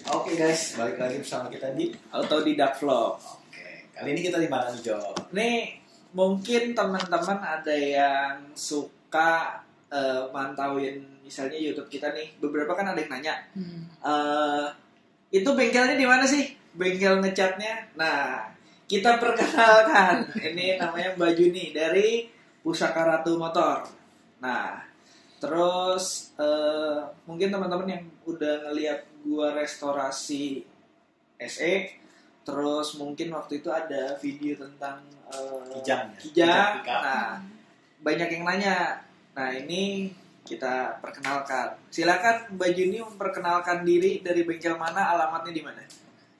Oke guys, balik lagi bersama kita di Autodidact Vlog. Oke, kali ini kita di mana nih Jo? Nih, mungkin teman-teman ada yang suka mantauin misalnya YouTube kita nih. Beberapa kan ada yang nanya, itu bengkelnya di mana sih? Bengkel ngecatnya. Nah, kita perkenalkan. Ini namanya Mbak Juni dari Pusaka Ratu Motor. Nah, terus mungkin teman-teman yang udah ngelihat gua restorasi SE, terus mungkin waktu itu ada video tentang Kijang. Nah, banyak yang nanya. Nah, ini kita perkenalkan. Silakan Mbak Juni memperkenalkan diri, dari bengkel mana, alamatnya di mana?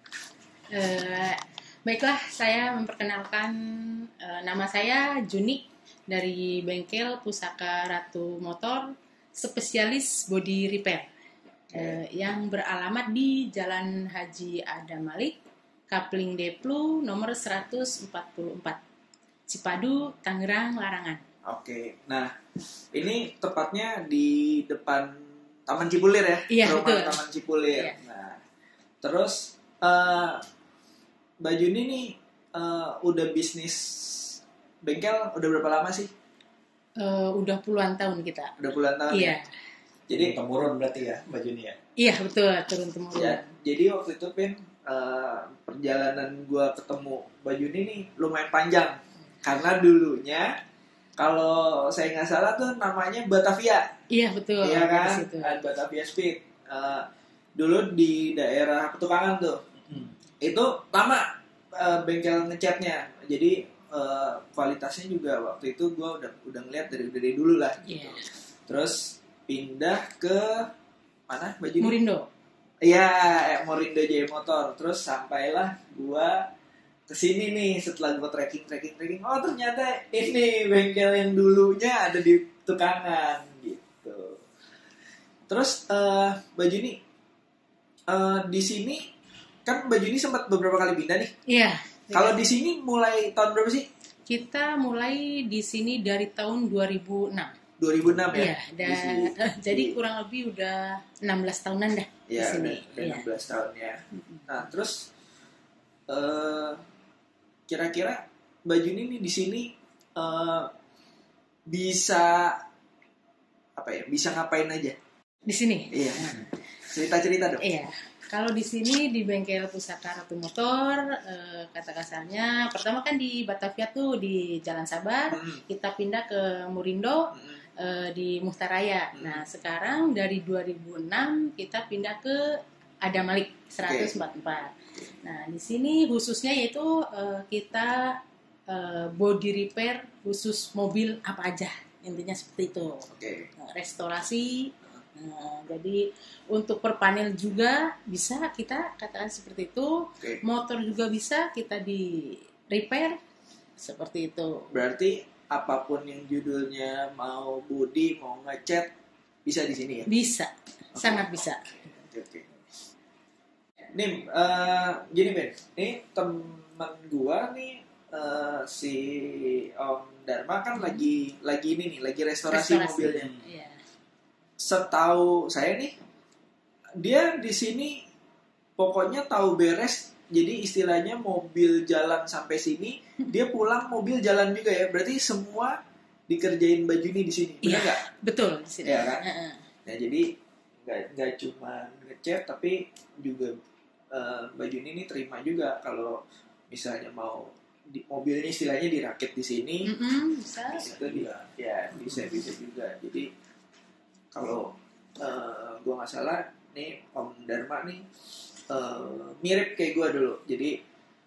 Baiklah, saya memperkenalkan nama saya Juni dari bengkel Pusaka Ratu Motor, spesialis body repair, yang beralamat di Jalan Haji Adam Malik, Kapling Deplu, nomor 144, Cipadu, Tangerang, Larangan. Oke, nah ini tepatnya di depan Taman Cipulir ya? Iya, betul. Taman Cipulir. Iya. Nah, terus Mbak Juni nih udah bisnis bengkel udah berapa lama sih? Udah puluhan tahun kita. Udah puluhan tahun Iya. ya? Jadi temurun berarti ya Mbak Juni ya? Iya, betul, turun-temurun. Ya, jadi waktu itu Pin, perjalanan gua ketemu Mbak Juni nih lumayan panjang. Karena dulunya kalau saya nggak salah tuh namanya Batavia. Iya, betul. Iya kan? Di situ. Batavia Speed. Dulu di daerah Petukangan tuh. Itu lama bengkel ngecatnya. Jadi kualitasnya juga waktu itu gue udah ngeliat dari dulu lah. Gitu. Iya. Terus pindah ke mana? Baju Murindo. Iya, Morindo Jaya Motor. Terus sampailah gue kesini nih setelah gue tracking. Oh ternyata ini bengkel yang dulunya ada di Tukangan gitu. Terus Mbak Juni di sini kan Mbak Juni sempat beberapa kali pindah nih. Iya. Kalau di sini mulai tahun berapa sih? Kita mulai di sini dari tahun 2006. 2006 ya? Iya, jadi kurang lebih udah 16 tahunan dah di Iya, sini. udah 16 tahun ya. Nah, terus kira-kira Mbak Juni nih di sini bisa apa ya? Bisa ngapain aja? Di sini. Iya. Cerita-cerita dong. Iya. Kalau di sini di bengkel Pusaka Ratu Motor, kata kasarnya, pertama kan di Batavia tuh di Jalan Sabar, kita pindah ke Murindo di Muhtaraya. Nah, sekarang dari 2006 kita pindah ke Adam Malik 144. Nah, di sini khususnya yaitu kita body repair khusus mobil apa aja, intinya seperti itu. Restorasi. Jadi untuk per panel juga bisa kita katakan seperti itu. Motor juga bisa kita di repair seperti itu. Berarti apapun yang judulnya, mau body, mau ngecat, bisa di sini ya? Bisa, sangat bisa. Oke. Nih, gini Ben, ini teman gua nih si Om Dharma kan lagi ini nih, lagi restorasi mobilnya. Iya. Setahu saya nih, dia di sini pokoknya tahu beres. Jadi istilahnya mobil jalan sampai sini, dia pulang mobil jalan juga ya. Berarti semua dikerjain Mbak Juni di sini, benar nggak? Betul di sini. Ya kan? Nah jadi nggak cuma ngecat, tapi juga Mbak Juni ini terima juga kalau misalnya mau mobilnya istilahnya dirakit di sini, bisa. Itu dia, ya bisa juga. Jadi kalau gue nggak salah nih Om Dharma nih mirip kayak gue dulu. Jadi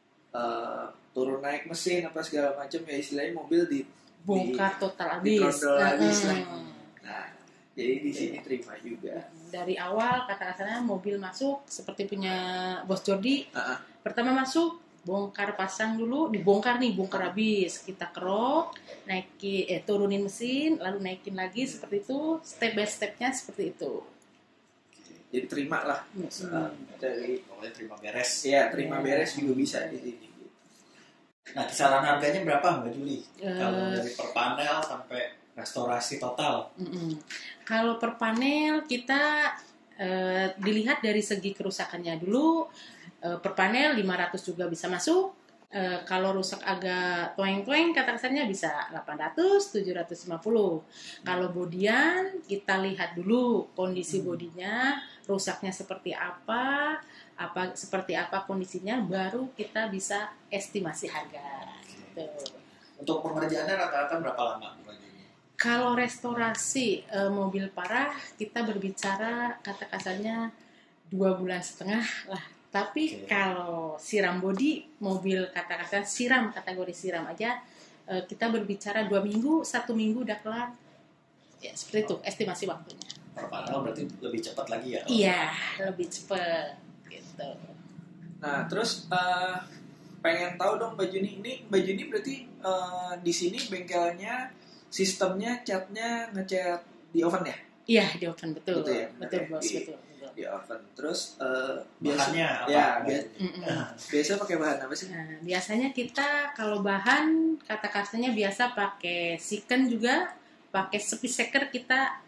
turun naik mesin apa segala macam ya, istilahnya mobil bongkar total habis. Lah. Nah, jadi di sini terima juga. Dari awal kata kasarnya mobil masuk seperti punya Bos Jordi. Pertama masuk bongkar pasang dulu, dibongkar habis, kita kerok, turunin mesin, lalu naikin lagi seperti itu, step by stepnya seperti itu. Jadi terima lah dari pokoknya terima beres. Iya, terima beres juga bisa di sini. Nah, kisaran harganya berapa Mbak Juli? Kalau dari per panel sampai restorasi total? Kalau per panel kita dilihat dari segi kerusakannya dulu. Per panel 500 juga bisa masuk. Kalau rusak agak toeng-toeng kata kasarnya bisa 800, 750. Kalau bodian kita lihat dulu kondisi bodinya, rusaknya seperti apa seperti apa kondisinya, baru kita bisa estimasi harga. Gitu. Untuk pengerjaannya rata-rata berapa lama pengerjaannya? Kalau restorasi mobil parah kita berbicara kata kasarnya 2,5 bulan lah. Tapi kalau siram bodi, mobil kata-kata siram, kategori siram aja, kita berbicara 2 minggu, 1 minggu udah kelar. Ya, seperti itu estimasi waktunya. Per panel berarti lebih cepat lagi ya? Iya, lebih cepat. Gitu. Nah, terus pengen tahu dong Mbak Juni, ini Mbak Juni berarti di sini bengkelnya, sistemnya catnya ngecat di oven ya? Iya, di oven, betul. Betul ya? Betul, Bos, betul. Di oven. Terus bahannya apa? Ya, biasa pakai bahan apa sih? Nah, biasanya kita kalau bahan kata kasarnya biasa pakai siken juga, pakai speed shaker kita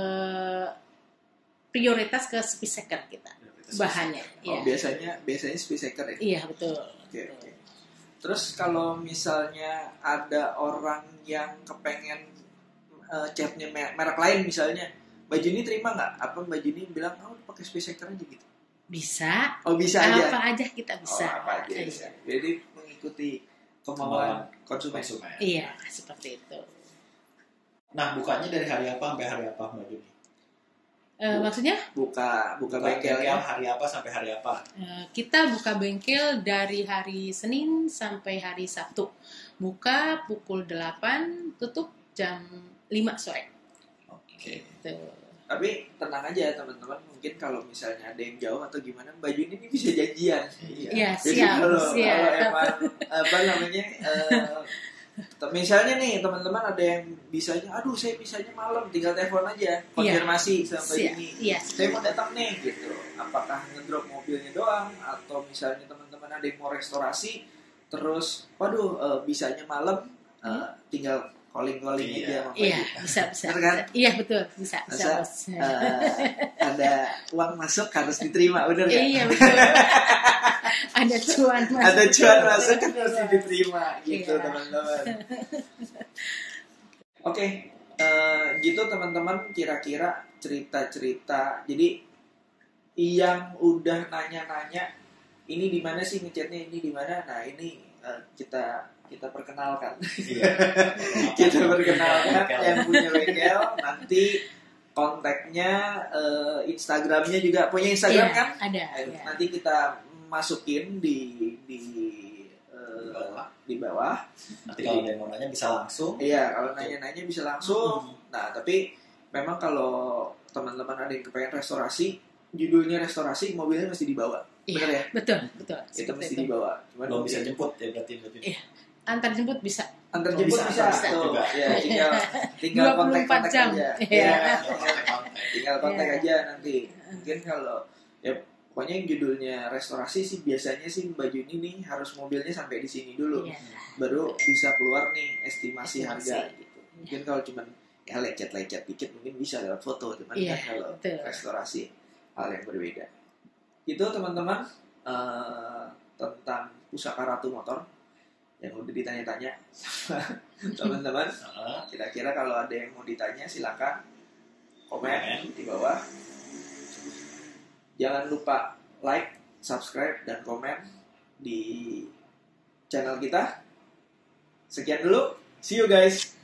prioritas ke speed shaker kita bahannya. Oh, ya. biasanya speed shaker ya? Iya, betul. Oke. Terus kalau misalnya ada orang yang kepengen catnya merek lain misalnya, Mbak Juni terima nggak? Apa Mbak Juni bilang, pakai speed shaker aja gitu? Bisa. Oh, bisa aja? Apa aja kita bisa. Oh, apa aja bisa. Jadi mengikuti kemauan konsumen. Iya, seperti itu. Nah, bukanya dari hari apa sampai hari apa Mbak Juni? Maksudnya? Buka bengkel hari apa sampai hari apa? Kita buka bengkel dari hari Senin sampai hari Sabtu. Buka pukul 8, tutup jam 5 sore. Oke. Gitu. Tapi tenang aja teman-teman, mungkin kalau misalnya ada yang jauh atau gimana, Mbak Juni ini bisa janjian. Iya, Jadi siap. kalau emang misalnya nih teman-teman ada yang bisanya, aduh saya bisanya malam, tinggal telepon aja, konfirmasi sama Mbak Juni. Iya. Saya mau datang nih gitu. Apakah ngedrop mobilnya doang atau misalnya teman-teman ada yang mau restorasi, terus waduh bisanya malam, tinggal calling aja sama Mbak Iya, Juni. bisa. Bener kan? Iya, betul. Bisa, Masa, Bos. ada uang masuk harus diterima, bener nggak? Iya, betul. Ada cuan masuk. Ada cuan masuk kan harus diterima gitu, Iya. teman-teman. Oke, gitu teman-teman, kira-kira cerita-cerita. Jadi yang udah nanya-nanya, ini di mana sih ngecatnya, ini di mana? Nah, ini kita perkenalkan. Iya. Kita perkenalkan yang punya bengkel, nanti kontaknya, Instagramnya juga punya Instagram Iya, kan? ada. Nanti kita masukin di bawah. Nanti kalau ada yang mau nanya bisa langsung. Iya, kalau nanya-nanya bisa langsung. Nah, tapi memang kalau teman-teman ada yang kepengen restorasi, judulnya restorasi, mobilnya mesti dibawa. Benar ya? Betul. Itu mesti dibawa. Cuman Belum bisa jemput ya berarti. Iya. Antar jemput bisa. Antar jemput bisa. Tuh, juga. ya, tinggal 24 kontak jam. aja. Iya. Ya, tinggal kontak Iya. aja nanti. Mungkin kalau ya pokoknya yang judulnya restorasi sih biasanya sih Mbak Juni nih harus mobilnya sampai di sini dulu. Iya. Baru bisa keluar nih estimasi Estimasi. harga gitu. Mungkin kalau cuman ya lecet dikit mungkin bisa lewat foto, cuman Iya, kan kalau betul. restorasi hal yang berbeda. Itu teman-teman tentang pusaka Ratu Motor yang udah ditanya-tanya sama teman-teman. Kira-kira kalau ada yang mau ditanya silakan komen di bawah. Jangan lupa like, subscribe, dan komen di channel kita. Sekian dulu. See you guys.